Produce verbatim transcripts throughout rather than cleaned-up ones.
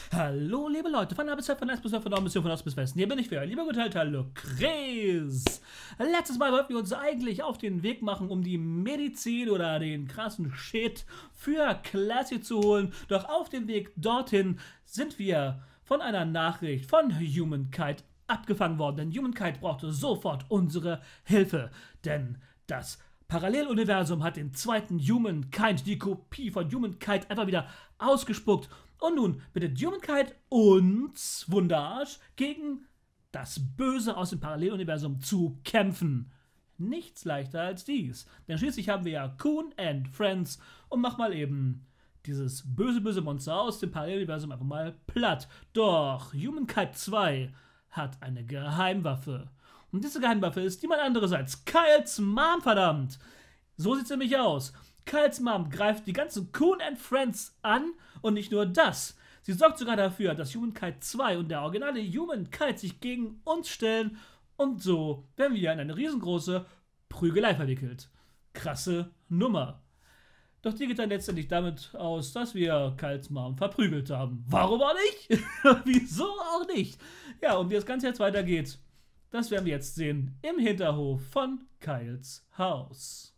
Hallo liebe Leute, von A bis Z, von S bis F, von Norden bis Süden, von Ost bis Westen. Hier bin ich wieder, lieber geteilter Lucrez. Letztes Mal wollten wir uns eigentlich auf den Weg machen, um die Medizin oder den krassen Shit für Classy zu holen. Doch auf dem Weg dorthin sind wir von einer Nachricht von Humankind abgefangen worden. Denn Humankind brauchte sofort unsere Hilfe. Denn das Paralleluniversum hat den zweiten Humankind, die Kopie von Humankind, einfach wieder ausgespuckt. Und nun bittet Humankind uns, Wunderarsch, gegen das Böse aus dem Paralleluniversum zu kämpfen. Nichts leichter als dies. Denn schließlich haben wir ja Coon and Friends und mach mal eben dieses böse, böse Monster aus dem Paralleluniversum einfach mal platt. Doch Humankind zwei hat eine Geheimwaffe. Und diese Geheimwaffe ist niemand anderes als Kyles Mom, verdammt. So sieht's nämlich aus. Kyles Mom greift die ganzen Coon and Friends an und nicht nur das. Sie sorgt sogar dafür, dass Humankind zwei und der originale Humankind sich gegen uns stellen und so werden wir in eine riesengroße Prügelei verwickelt. Krasse Nummer. Doch die geht dann letztendlich damit aus, dass wir Kyles Mom verprügelt haben. Warum auch nicht? Wieso auch nicht? Ja, und wie das Ganze jetzt weitergeht, das werden wir jetzt sehen im Hinterhof von Kyles Haus.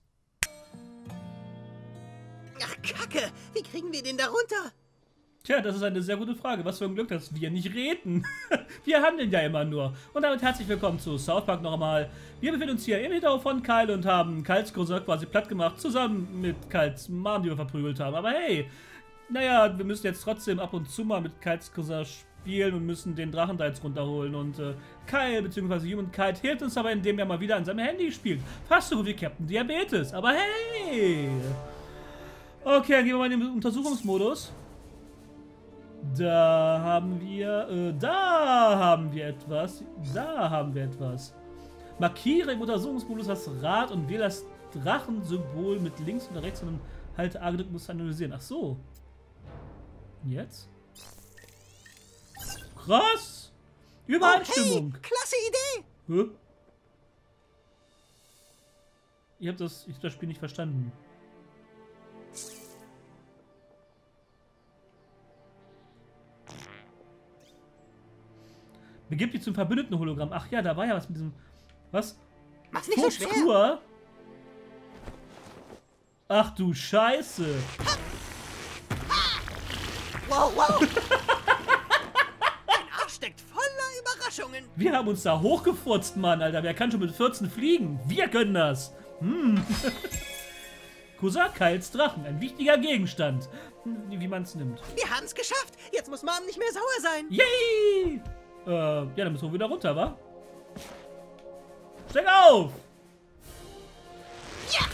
Ach, Kacke! Wie kriegen wir den da runter? Tja, das ist eine sehr gute Frage. Was für ein Glück, dass wir nicht reden. Wir handeln ja immer nur. Und damit herzlich willkommen zu South Park noch einmal. Wir befinden uns hier im Hinterhof von Kyle und haben Kyles Cousin quasi platt gemacht, zusammen mit Kyles Mom, die wir verprügelt haben. Aber hey, naja, wir müssen jetzt trotzdem ab und zu mal mit Kyles Cousin spielen und müssen den Drachen da jetzt runterholen. Und äh, Kyle bzw. Humankind hilft uns aber, indem er mal wieder an seinem Handy spielt. Fast so gut wie Captain Diabetes. Aber hey! Okay, dann gehen wir mal in den Untersuchungsmodus. Da haben wir, äh, da haben wir etwas. Da haben wir etwas. Markiere im Untersuchungsmodus das Rad und wähle das Drachensymbol mit links oder rechts und halte A gedrückt, muss analysieren. Ach so. Und jetzt? Krass! Übereinstimmung! Oh, hey, klasse Idee! Hä? Ich hab das, ich hab das Spiel nicht verstanden. Begib dich zum verbündeten Hologramm. Ach ja, da war ja was mit diesem... Was? Mach's nicht so schwer. Ach du Scheiße. Wow, wow. Dein Arsch steckt voller Überraschungen. Wir haben uns da hochgefurzt, Mann, Alter. Wer kann schon mit vierzehn fliegen? Wir können das. Hm. Cousin Kyles Drachen. Ein wichtiger Gegenstand. Wie man es nimmt. Wir haben's geschafft. Jetzt muss Mom nicht mehr sauer sein. Yay! Äh, ja, dann müssen wir wieder runter, wa? Steig auf! Ja!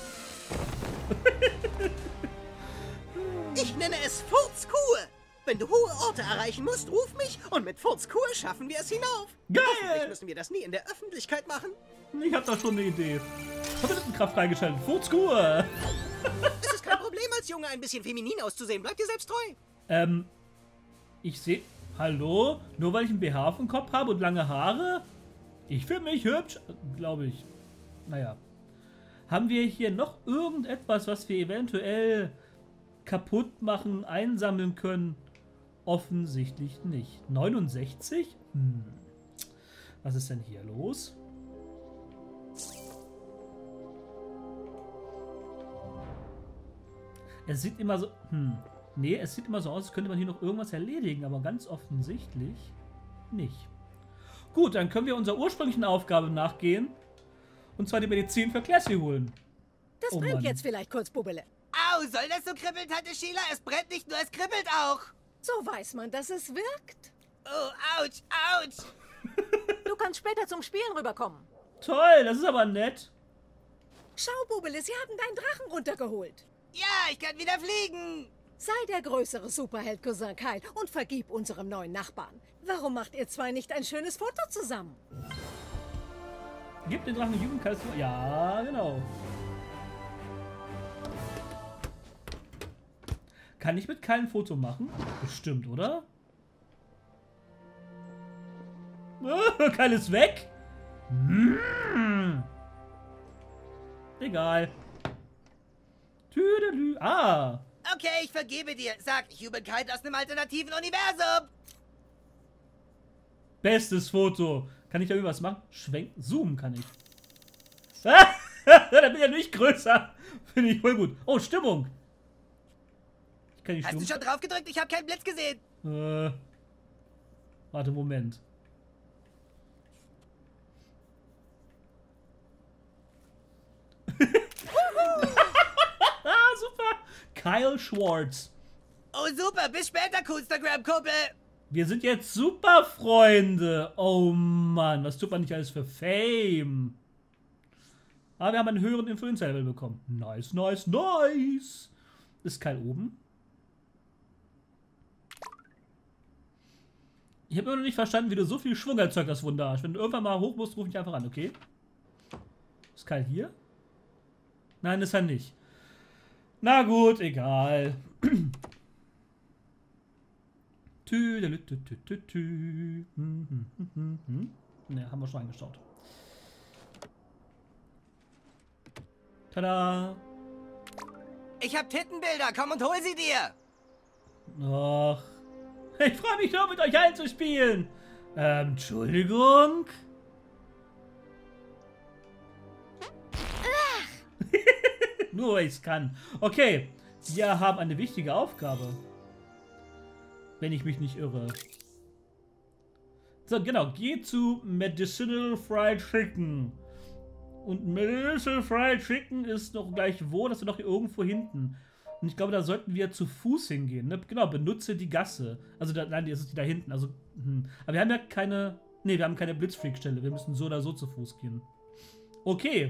Ich nenne es Furzkuhe. Wenn du hohe Orte erreichen musst, ruf mich und mit Furzkuhe schaffen wir es hinauf. Geil! Hoffentlich müssen wir das nie in der Öffentlichkeit machen. Ich hab da schon eine Idee. Verbündetenkraft freigeschaltet. Furzkuhe! Es ist kein Problem, als Junge ein bisschen feminin auszusehen. Bleib dir selbst treu. Ähm, ich sehe... Hallo? Nur weil ich einen B H auf dem Kopf habe und lange Haare? Ich finde mich hübsch, glaube ich. Naja. Haben wir hier noch irgendetwas, was wir eventuell kaputt machen, einsammeln können? Offensichtlich nicht. neunundsechzig? Hm. Was ist denn hier los? Es sieht immer so... Hm. Nee, es sieht immer so aus, als könnte man hier noch irgendwas erledigen, aber ganz offensichtlich nicht. Gut, dann können wir unserer ursprünglichen Aufgabe nachgehen. Und zwar die Medizin für Classy holen. Das Oh brennt Mann. jetzt vielleicht kurz, Bubbele. Au, soll das so kribbeln, Tante Sheila? Es brennt nicht nur, es kribbelt auch. So weiß man, dass es wirkt. Oh, ouch, ouch. Du kannst später zum Spielen rüberkommen. Toll, das ist aber nett. Schau, Bubbele, sie haben deinen Drachen runtergeholt. Ja, ich kann wieder fliegen. Sei der größere Superheld, Cousin Kyle, und vergib unserem neuen Nachbarn. Warum macht ihr zwei nicht ein schönes Foto zusammen? Gib den Drachen Jugendkreis. Ja, genau. Kann ich mit keinem Foto machen? Bestimmt, oder? Kein ist weg? Hm. Egal. Tüdelü. Ah. Okay, ich vergebe dir. Sag, ich übe Kite aus einem alternativen Universum. Bestes Foto. Kann ich da irgendwas machen? Schwenken. Zoomen kann ich. Ah, da bin ich ja nicht größer. Finde ich voll gut. Oh, Stimmung. Ich kann die Hast Stimmung. du schon drauf gedrückt? Ich habe keinen Blitz gesehen. Äh, warte, Moment. Ah, super. Kyle Schwartz. Oh, super. Bis später, Coolstagram-Kumpel. Wir sind jetzt super Freunde. Oh Mann, was tut man nicht alles für Fame? Aber wir haben einen höheren Influencer-Level bekommen. Nice, nice, nice. Ist Kyle oben? Ich habe immer noch nicht verstanden, wie du so viel Schwung erzeugt hast, Wunderarsch. Wenn du irgendwann mal hoch musst, ruf mich einfach an, okay? Ist Kyle hier? Nein, ist er nicht. Na gut, egal. Tü, tü, tü, tü, tü, tü. Hm, hm, hm, hm, hm. Ne, haben wir schon angeschaut. Tada! Ich hab Tittenbilder. Komm und hol sie dir. Ach. Ich freue mich nur, mit euch allen zu spielen. Ähm, Entschuldigung? Nur weil ich es kann. Okay, wir haben eine wichtige Aufgabe. Wenn ich mich nicht irre. So, genau. Geh zu Medicinal Fried Chicken. Und Medicinal Fried Chicken ist noch gleich wo? Das ist noch hier irgendwo hinten. Und ich glaube, da sollten wir zu Fuß hingehen. Ne? Genau, benutze die Gasse. Also, da, nein, die ist die da hinten. Also, hm. Aber wir haben ja keine... Ne, wir haben keine Blitzfreak-Stelle. Wir müssen so oder so zu Fuß gehen. Okay.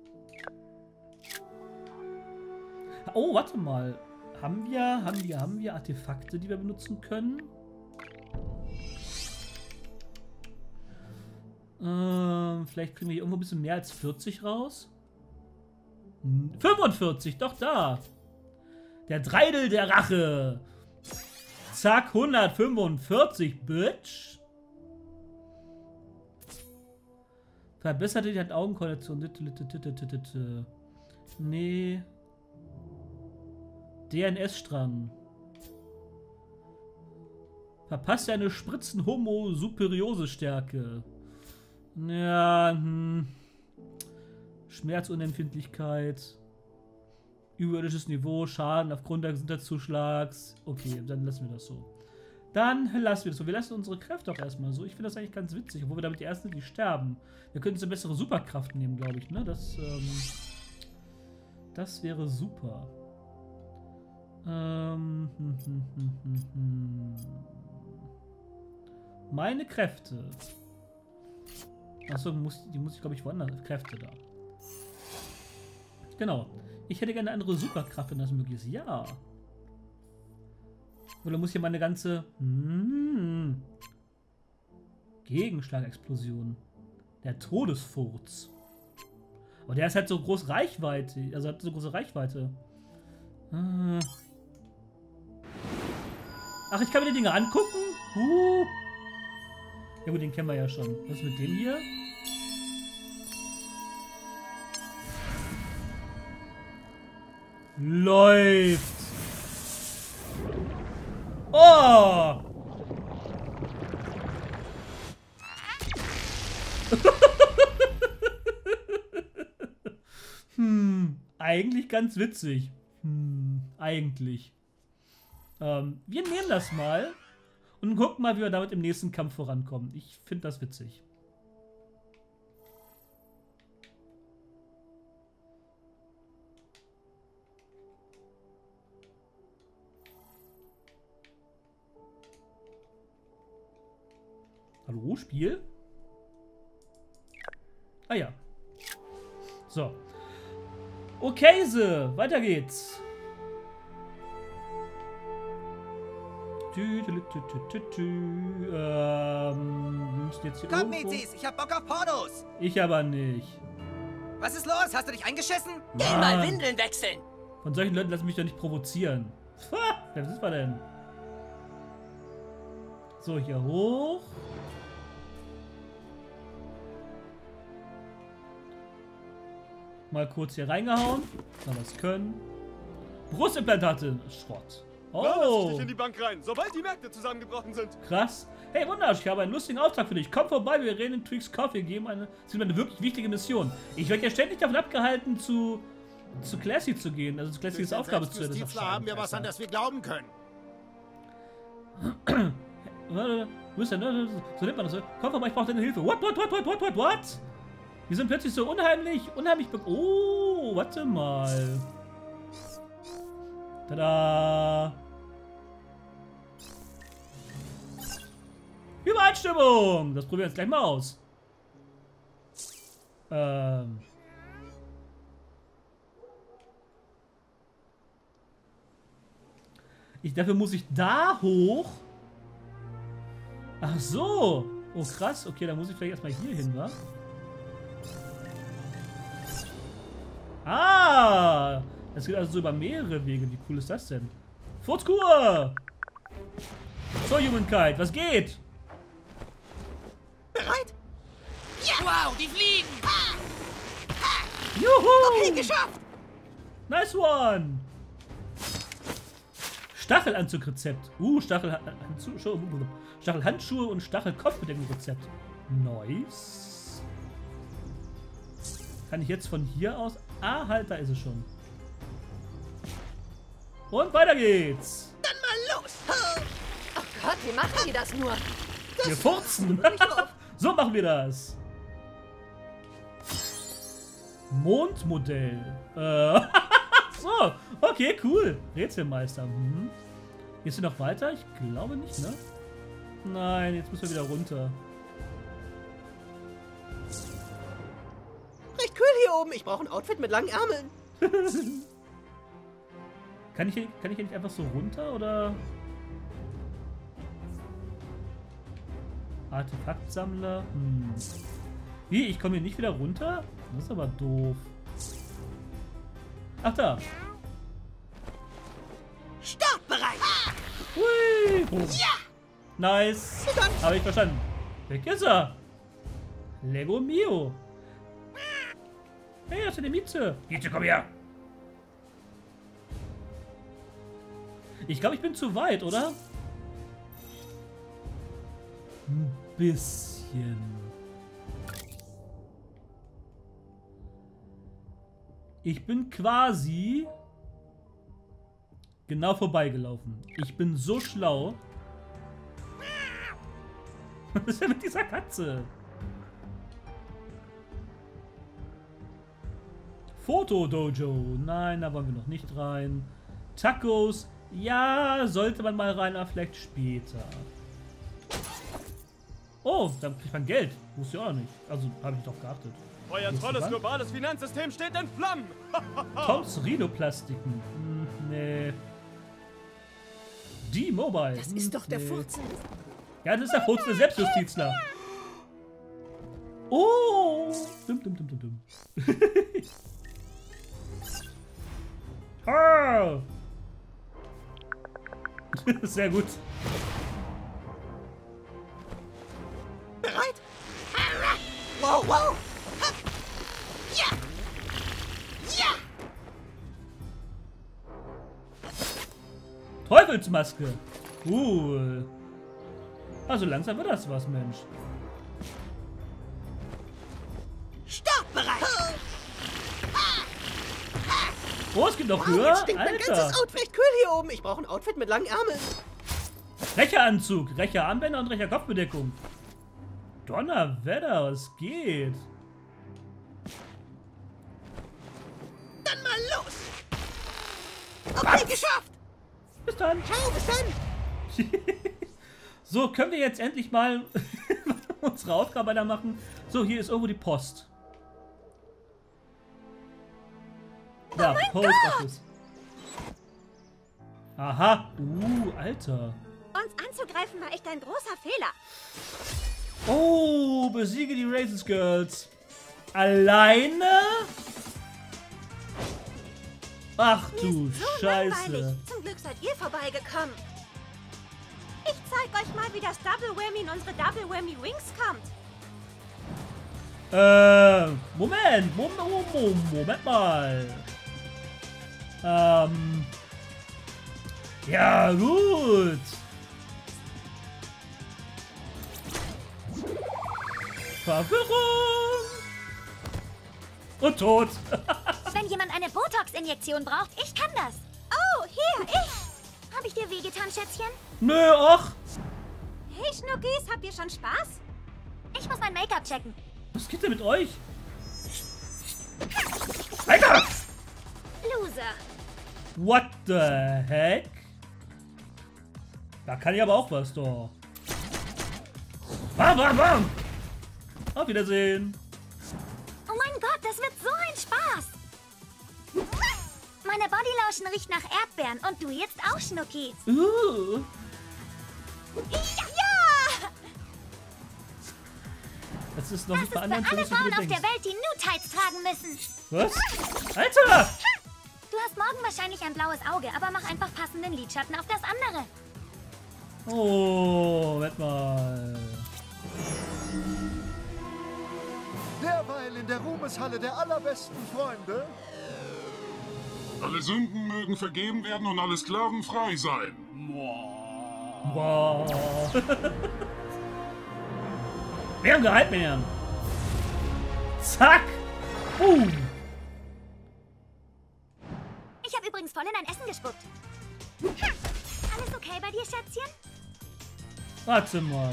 Oh, warte mal. Haben wir, haben wir, haben wir Artefakte, die wir benutzen können? Ähm, vielleicht kriegen wir hier irgendwo ein bisschen mehr als vierzig raus. fünfundvierzig, doch da. Der Dreidel der Rache. Zack, hundertfünfundvierzig, Bitch. Verbesserte die Augenkollektion. Nee. D N S-Strang. Verpasst ja eine Spritzen-Homo-Superiose-Stärke. Ja, hm. Schmerzunempfindlichkeit. Überirdisches Niveau, Schaden aufgrund des Gesundheitszuschlags. Okay, dann lassen wir das so. Dann lassen wir das so. Wir lassen unsere Kräfte auch erstmal so. Ich finde das eigentlich ganz witzig, obwohl wir damit die ersten, die sterben. Wir könnten eine bessere Superkraft nehmen, glaube ich, ne? Das, ähm, das wäre super. Ähm, hm, hm, hm, hm, hm. Meine Kräfte. Achso, muss, die muss ich, glaube ich, woanders. Kräfte da. Genau. Ich hätte gerne eine andere Superkraft, wenn das möglich ist. Ja. Oder muss hier meine ganze... Hm, Gegenschlagexplosion. Der Todesfurz. Aber der ist halt so groß Reichweite. Also hat so große Reichweite. Ach, ich kann mir die Dinge angucken? Uh. Ja gut, den kennen wir ja schon. Was ist mit dem hier? Läuft! Oh! hm, eigentlich ganz witzig. Hm, eigentlich. Ähm, wir nehmen das mal und gucken mal, wie wir damit im nächsten Kampf vorankommen. Ich finde das witzig. Hallo, Spiel? Ah ja. So. Okay, so, weiter geht's. Tü, tü, tü, tü, tü, tü. Ähm, wir müssen jetzt hier Komm, irgendwo... Mäzis, ich hab Bock auf Pornos. Ich aber nicht. Was ist los? Hast du dich eingeschissen? Geh mal Windeln wechseln. Von solchen Leuten lassen mich doch nicht provozieren. Ha, wer sind wir denn? So, hier hoch. Mal kurz hier reingehauen. Mal was können. Brustimplantate. Schrott. Na, lass ich Oh. dich in die Bank rein, sobald die Märkte zusammengebrochen sind. Krass. Hey, Wundersch, ich habe einen lustigen Auftrag für dich. Komm vorbei, wir reden in Tweaks Coffee, geben eine, das ist eine wirklich wichtige Mission. Ich werde ja ständig davon abgehalten, zu, zu Classy zu gehen, also zu Classys Aufgabe zu erledigen. Da haben wir was, an das wir glauben können. Warte, wo ist denn, ne? So nennt man das. Komm vorbei, ich brauche deine Hilfe. What, what, what, what, what, what, what? Wir sind plötzlich so unheimlich, unheimlich be Oh, warte mal. Tada. Übereinstimmung! Das probieren wir jetzt gleich mal aus. Ähm. Ich, dafür muss ich da hoch. Ach so. Oh krass. Okay, dann muss ich vielleicht erstmal hier hin, wa? Ah! Das geht also so über mehrere Wege. Wie cool ist das denn? Furzkur! So, Humankind, was geht? Bereit? Wow, die fliegen! Juhu! Okay, geschafft! Nice one! Stachelanzugrezept. Uh, Stachelhandschuhe, Stachelhandschuhe und Stachelkopfbedeckungsrezept. Nice. Kann ich jetzt von hier aus... Ah, halt, da ist es schon. Und weiter geht's. Dann mal los! Oh Gott, wie machen die das nur? Wir furzen. So machen wir das. Mondmodell. Äh, so, okay, cool. Rätselmeister. Mhm. Geht's hier noch weiter? Ich glaube nicht, ne? Nein, jetzt müssen wir wieder runter. Recht kühl hier oben. Ich brauche ein Outfit mit langen Ärmeln. Kann ich, hier, kann ich hier nicht einfach so runter, oder? Artefaktsammler. Hm. Wie? Ich komme hier nicht wieder runter? Das ist aber doof. Ach, da. Startbereit! Hui. Oh. Ja! Nice. Habe ich verstanden. Weg ist er. Lego Mio. Hey, das ist eine Mieze. Mieze, komm her. Ich glaube, ich bin zu weit, oder? Ein bisschen. Ich bin quasi genau vorbeigelaufen. Ich bin so schlau. Was ist denn mit dieser Katze? Foto-Dojo. Nein, da wollen wir noch nicht rein. Tacos. Ja, sollte man mal rein, aber vielleicht später. Oh, da kriegt man Geld. Wusste ich auch noch nicht. Also, habe ich doch geachtet. Euer Ist tolles dran? globales Finanzsystem steht in Flammen. Toms Rhinoplastiken. Hm, nee. Die Mobile. Das Hm, ist doch der nee. Furzen. Ja, das ist der Furzen der Selbstjustizler. Oh. Dum, dum, dum, dum, dum. Ah. Sehr gut. Bereit? Wow, wow! Ja! Ja! Teufelsmaske. Cool. Also langsam wird das was, Mensch. Startbereit! Oh, es gibt noch Wow, höher. jetzt stinkt mein Alter. ganzes Outfit. Recht kühl hier oben. Ich brauche ein Outfit mit langen Ärmeln. Recheranzug, Recherarmbänder und Recherkopfbedeckung. Donnerwetter, was geht? Dann mal los! Okay, geschafft! Bis dann. Ciao, bis dann! So, können wir jetzt endlich mal unsere Aufgabe da machen? So, hier ist irgendwo die Post. Ja, Post Office. Aha. Uh, Alter. Uns anzugreifen war echt ein großer Fehler. Oh, besiege die Raisins Girls. Alleine? Ach du So Scheiße. langweilig. Zum Glück seid ihr vorbeigekommen. Ich zeig euch mal, wie das Double Whammy in unsere Double Whammy Wings kommt. Äh, Moment, Moment, Moment, Moment mal. Ähm. Ja, gut. Verwirrung. Und tot. Wenn jemand eine Botox-Injektion braucht, ich kann das. Oh, hier, ich. Habe ich dir wehgetan, Schätzchen? Nö, och. Hey, Schnuckis, habt ihr schon Spaß? Ich muss mein Make-up checken. Was geht denn mit euch? Alter! Loser. What the heck? Da kann ich aber auch was, doch. Bam, bam, bam! Auf Wiedersehen. Oh mein Gott, das wird so ein Spaß. Meine Bodylotion riecht nach Erdbeeren und du jetzt auch, Schnucki. Uh. Ja, ja! Das ist noch Das nicht ist bei für anderen alle so, wie Frauen du auf der denkst. Welt, die Nude-Tights tragen müssen. Was? Alter! Du hast morgen wahrscheinlich ein blaues Auge, aber mach einfach passenden Lidschatten auf das andere. Oh, warte mal. Derweil in der Ruhmeshalle der allerbesten Freunde. Alle Sünden mögen vergeben werden und alle Sklaven frei sein. Wow. Wir haben gehalten, Herren. Zack. Uh. Ich habe übrigens voll in dein Essen gespuckt. Ha. Alles okay bei dir, Schätzchen? Warte mal.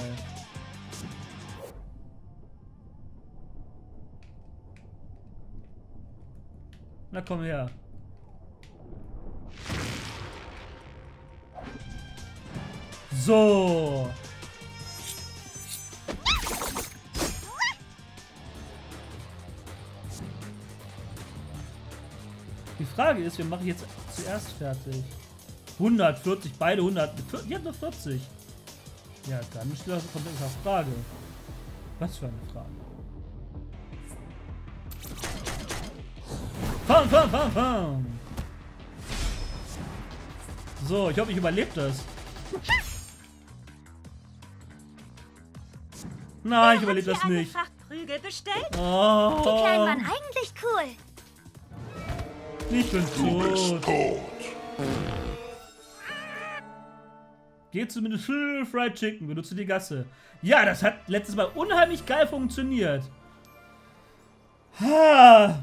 Na komm her. So. Die Frage ist, wir machen jetzt zuerst fertig. hundertvierzig, beide hundert. Die hat nur vierzig. Ja, dann steht das kommt eine Frage. Was für eine Frage? Fam, fam, fam, fam. So, ich hoffe, ich überlebe das. Nein, ich überlebe das nicht. Prügel bestellt? Oh, Die Kleinen waren eigentlich cool. ich bin Du bist tot. tot. Geh zumindest für Fried Chicken, benutze die Gasse. Ja, das hat letztes Mal unheimlich geil funktioniert. Ha.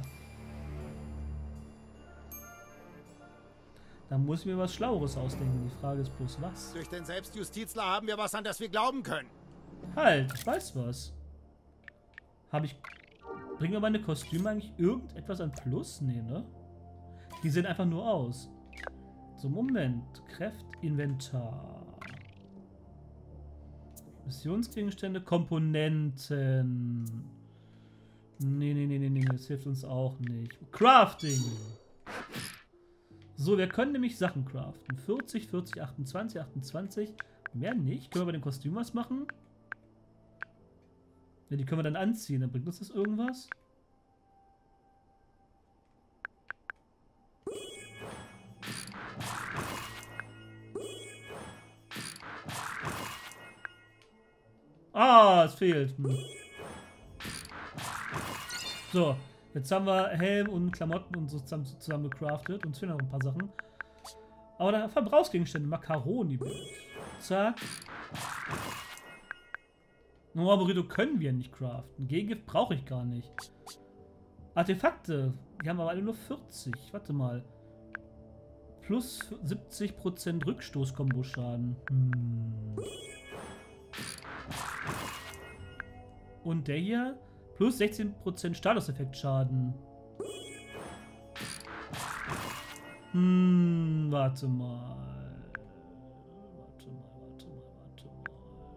Da muss ich mir was Schlaueres ausdenken. Die Frage ist bloß was. Durch den Selbstjustizler haben wir was, an das wir glauben können. Halt, ich weiß was. Habe ich... Bringen mir meine Kostüme eigentlich irgendetwas an Plus? Nee, ne? Die sehen einfach nur aus. So, Moment. Kräft, Inventar. Missionsgegenstände, Komponenten. Nee, nee, nee, nee, nee, das hilft uns auch nicht. Crafting. So, wir können nämlich Sachen craften. vierzig, vierzig, achtundzwanzig, achtundzwanzig. Mehr nicht. Können wir bei dem Kostüm was machen? Ja, die können wir dann anziehen. Dann bringt uns das irgendwas? Ah, es fehlt. Hm. So, jetzt haben wir Helm und Klamotten und so zusammen, zusammen gecraftet. Uns fehlen noch ein paar Sachen. Aber da Verbrauchsgegenstände. Macaroni. Zack. Noah Burrito können wir nicht craften. Gegengift brauche ich gar nicht. Artefakte. Die haben aber alle nur vierzig. Warte mal. Plus siebzig Prozent Rückstoß-Kombo-Schaden. Hm. Und der hier? Plus sechzehn Prozent Statuseffekt-Schaden. Hm, warte mal. Warte mal, warte mal, warte mal.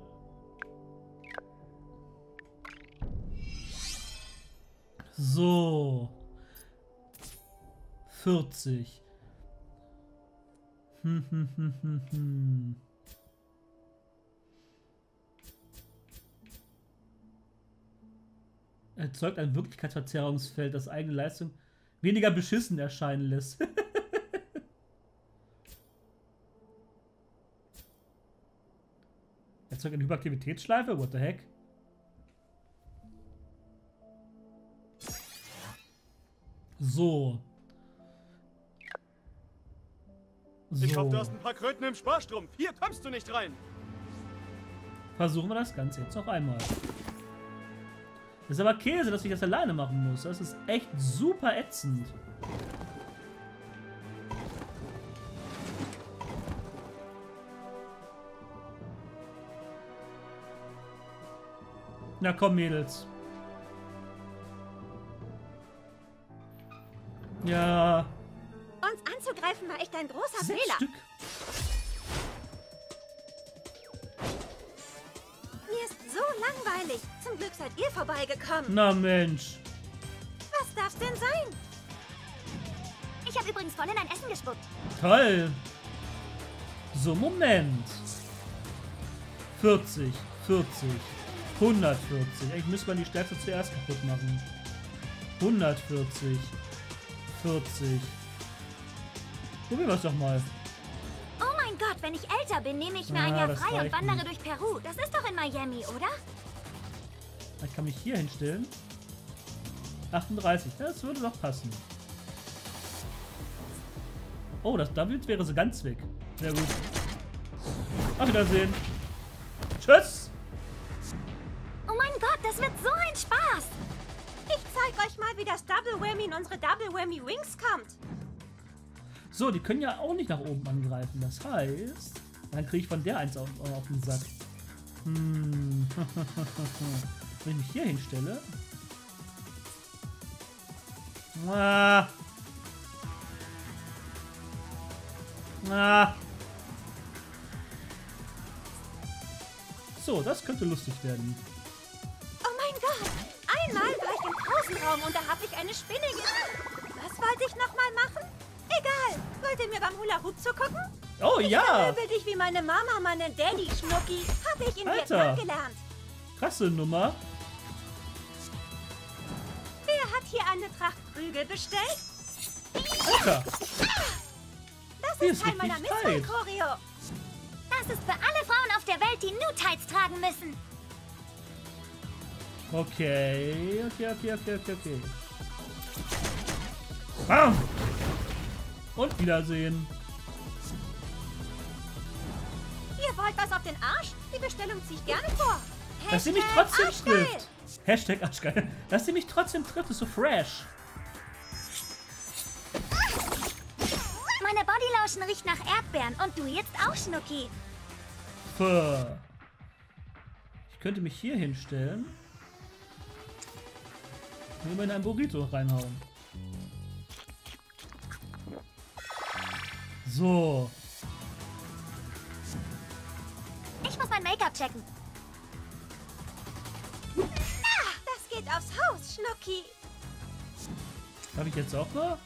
So. vierzig. Hm, hm, hm, hm, hm. Erzeugt ein Wirklichkeitsverzerrungsfeld, das eigene Leistung weniger beschissen erscheinen lässt. Erzeugt eine Hyperaktivitätsschleife? What the heck? So. So. Ich hoffe, du hast ein paar Kröten im Sparstrumpf. Hier kommst du nicht rein. Versuchen wir das Ganze jetzt noch einmal. Das ist aber Käse, dass ich das alleine machen muss. Das ist echt super ätzend. Na komm, Mädels. Ja. Uns anzugreifen war echt ein großer Sechs Fehler. Stück. Mir ist so langweilig. Zum Glück seid ihr vorbeigekommen. Na Mensch. Was darf's denn sein? Ich habe übrigens voll in dein Essen gespuckt. Toll. So, Moment. vierzig, vierzig, hundertvierzig. Eigentlich müsste man die Stärke zuerst kaputt machen. hundertvierzig, vierzig. Probieren wir es doch mal. Oh mein Gott, wenn ich älter bin, nehme ich mir Ah, ein Jahr das frei und reicht wandere nicht. durch Peru. Das ist doch in Miami, oder? Ich kann mich hier hinstellen. achtunddreißig, das würde doch passen. Oh, das Double wäre so ganz weg. Sehr gut. Auf Wiedersehen. Tschüss. Oh mein Gott, das wird so ein Spaß. Ich zeig euch mal, wie das Double Whammy in unsere Double Whammy Wings kommt. So, die können ja auch nicht nach oben angreifen. Das heißt, dann kriege ich von der eins auf, auf den Sack. Hm. Wenn ich mich hier hinstelle. Ah. Ah. So, das könnte lustig werden. Oh mein Gott, einmal war ich im großen Raum und da habe ich eine Spinne gesehen. Was wollte ich nochmal machen? Egal, wollt ihr mir beim Hula Hoop zugucken? Oh ja! Vermöbel dich wie meine Mama, meinen Daddy, Schnucki. Habe ich in Alter. Vietnam gelernt. Krasse Nummer. Wer hat hier eine Tracht Prügel bestellt? Alter. Das Die ist ist Teil meiner richtig tight. Missile-Choreo. Das ist für alle Frauen auf der Welt, die New-Tights tragen müssen. Okay, okay, okay, okay, okay, okay. Bam! Und Wiedersehen. Ihr wollt was auf den Arsch? Die Bestellung ziehe ich gerne vor. Dass sie mich Hashtag trotzdem Arschgeil. trifft. Hashtag Arschgeil. Dass sie mich trotzdem trifft, ist so fresh. Meine Bodylotion riecht nach Erdbeeren und du jetzt auch, Schnucki. Puh. Ich könnte mich hier hinstellen. Und immer in ein Burrito reinhauen. So. Ich muss mein Make-up checken. Ah, das geht aufs Haus, Schnucki. Darf ich jetzt auch noch?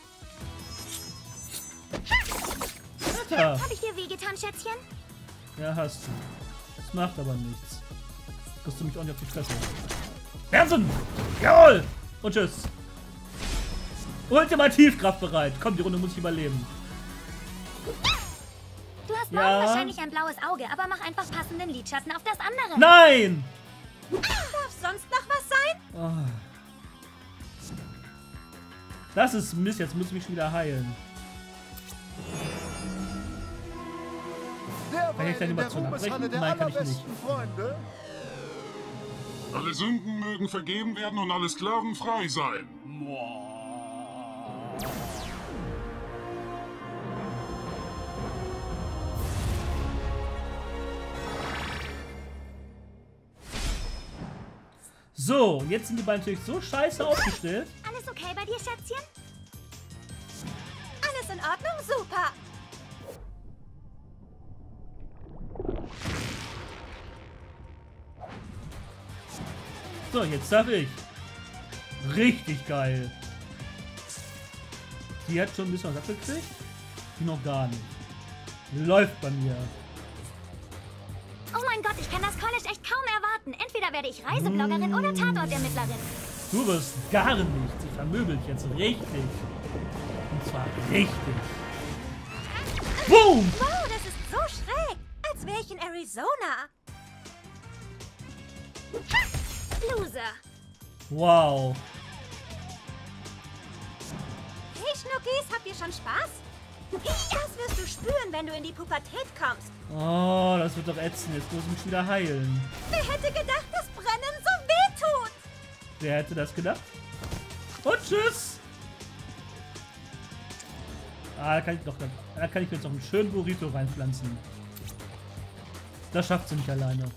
Alter. Habe ich dir wehgetan, Schätzchen? Ja, hast du. Das macht aber nichts. Kriegst du mich auch nicht auf die Fresse. Fernsehen! Jawohl! Und tschüss. Ultimativ kraftbereit. Komm, die Runde muss ich überleben. Du hast morgen Ja. wahrscheinlich ein blaues Auge, aber mach einfach passenden Lidschatten auf das andere. Nein! Darf sonst noch was sein? Oh. Das ist Mist. Jetzt muss ich mich schon wieder heilen. Derweil Kann ich in der Animation Ruhmeshalle abbrechen? der Nein, kann ich allerbesten Freunde. Alle Sünden mögen vergeben werden und alle Sklaven frei sein. So, jetzt sind die beiden natürlich so scheiße aufgestellt. Alles okay bei dir, Schätzchen? Alles in Ordnung? Super. So, jetzt darf ich. Richtig geil. Die hat schon ein bisschen was abgekriegt. Die noch gar nicht. Läuft bei mir. Oh mein Gott, ich kann das College echt kaum erwarten. Entweder werde ich Reisebloggerin oder Tatortermittlerin. Du wirst gar nichts. Ich vermöbel dich jetzt richtig. Und zwar richtig. Boom! Wow, das ist so schräg. Als wäre ich in Arizona. Loser. Wow. Hey, Schnuckis, habt ihr schon Spaß? Das wirst du spüren, wenn du in die Pubertät kommst. Oh, das wird doch ätzend. Jetzt muss ich mich wieder heilen. Wer hätte gedacht, dass Brennen so wehtut? Wer hätte das gedacht? Und tschüss! Ah, da kann ich doch, da kann ich mir jetzt noch einen schönen Burrito reinpflanzen. Das schafft sie nicht alleine.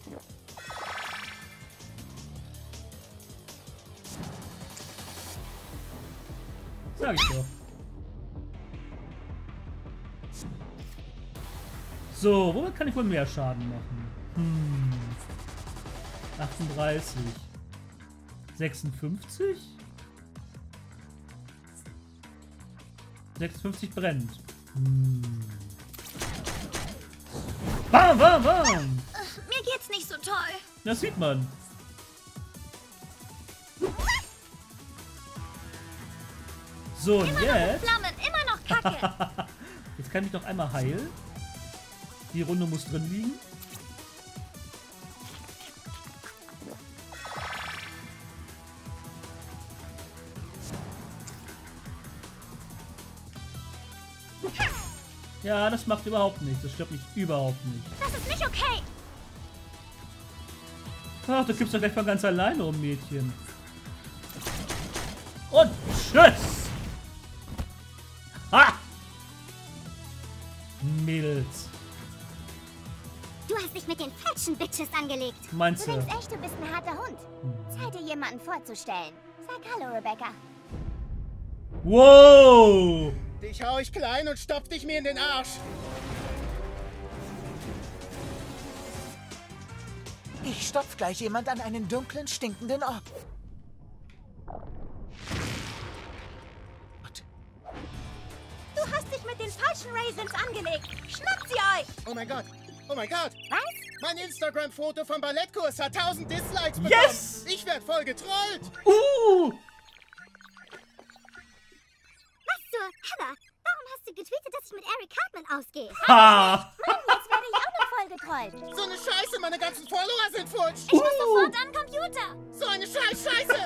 Sag ich doch. So, womit kann ich wohl mehr Schaden machen? Hm. achtunddreißig. sechsundfünfzig? sechsundfünfzig brennt. Hm. Bam, bam, bam! Mir geht's nicht so toll. Das sieht man. So, und Immer noch jetzt... Flammen, immer noch Kacke. Jetzt kann ich noch einmal heilen. Die Runde muss drin liegen. Ja, das macht überhaupt nichts. Das stört mich überhaupt nicht. Das ist nicht okay. Ach, du kippst doch gleich mal ganz alleine um, Mädchen. Und tschüss! Ha! Mädels. Du hast dich mit den falschen Bitches angelegt. Meinst Du du? denkst echt, du bist ein harter Hund. Zeit dir jemanden vorzustellen. Sag hallo, Rebecca. Wow! Dich hau ich klein und stopf dich mir in den Arsch. Ich stopf gleich jemand an einen dunklen, stinkenden Ort. Du hast dich mit den falschen Raisins angelegt. Schnappt sie euch. Oh mein Gott. Oh mein Gott. Was? Mein Instagram-Foto vom Ballettkurs hat tausend Dislikes bekommen. Yes! Ich werd voll getrollt. Uh! Was zur Hölle? Warum hast du getweetet, dass ich mit Eric Cartman ausgehe? Ha! Mann, jetzt werde ich auch noch voll getrollt. So eine Scheiße, meine ganzen Follower sind futsch. Ich muss sofort an den Computer. So eine scheiß Scheiße.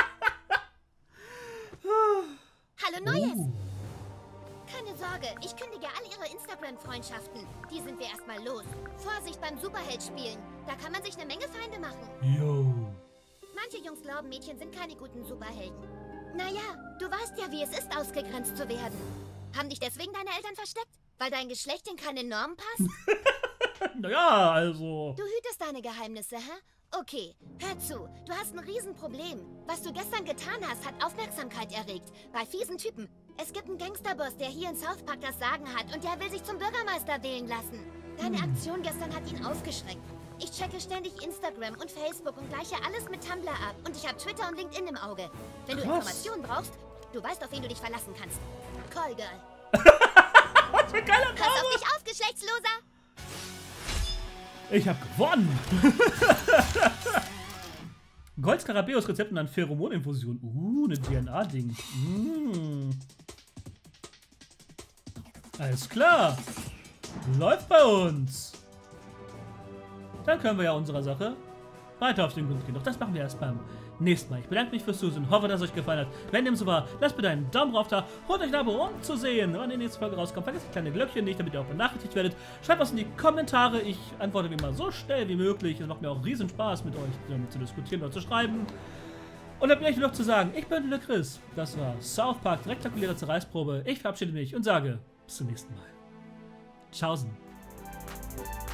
Hallo Neues. Keine Sorge, ich kündige all ihre Instagram-Freundschaften. Die sind wir erstmal los. Vorsicht beim Superheld spielen. Da kann man sich eine Menge Feinde machen. Yo. Manche Jungs glauben, Mädchen sind keine guten Superhelden. Naja, du weißt ja, wie es ist, ausgegrenzt zu werden. Haben dich deswegen deine Eltern versteckt? Weil dein Geschlecht in keine Normen passt? Naja, also... Du hütest deine Geheimnisse, hä? Okay, hör zu. Du hast ein Riesenproblem. Was du gestern getan hast, hat Aufmerksamkeit erregt. Bei fiesen Typen. Es gibt einen Gangsterboss, der hier in South Park das Sagen hat und der will sich zum Bürgermeister wählen lassen. Deine Aktion gestern hat ihn aufgeschreckt. Ich checke ständig Instagram und Facebook und gleiche alles mit Tumblr ab. Und ich habe Twitter und LinkedIn im Auge. Wenn du Krass. Informationen brauchst, du weißt, auf wen du dich verlassen kannst. Call Girl. Was für ein geiler Pass Name! auf dich auf, Geschlechtsloser! Ich hab gewonnen! Goldskarabäus Rezept und dann Pheromoninfusion. Uh, eine D N A-Ding. Mm. Alles klar. Läuft bei uns. Dann können wir ja unserer Sache weiter auf den Grund gehen. Doch das machen wir erst beim nächsten Mal. Ich bedanke mich fürs Zusehen. Hoffe, dass es euch gefallen hat. Wenn dem so war, lasst bitte einen Daumen drauf da. Holt euch ein Abo, um zu sehen, wann die nächste Folge rauskommt. Vergesst das kleine Glöckchen nicht, damit ihr auch benachrichtigt werdet. Schreibt was in die Kommentare. Ich antworte wie immer so schnell wie möglich. Es macht mir auch riesen Spaß, mit euch ähm, zu diskutieren oder zu schreiben. Und dann bleibt mir noch zu sagen, ich bin der Chris. Das war South Park, rektakuläre Zerreißprobe. Ich verabschiede mich und sage bis zum nächsten Mal. Tschaußen.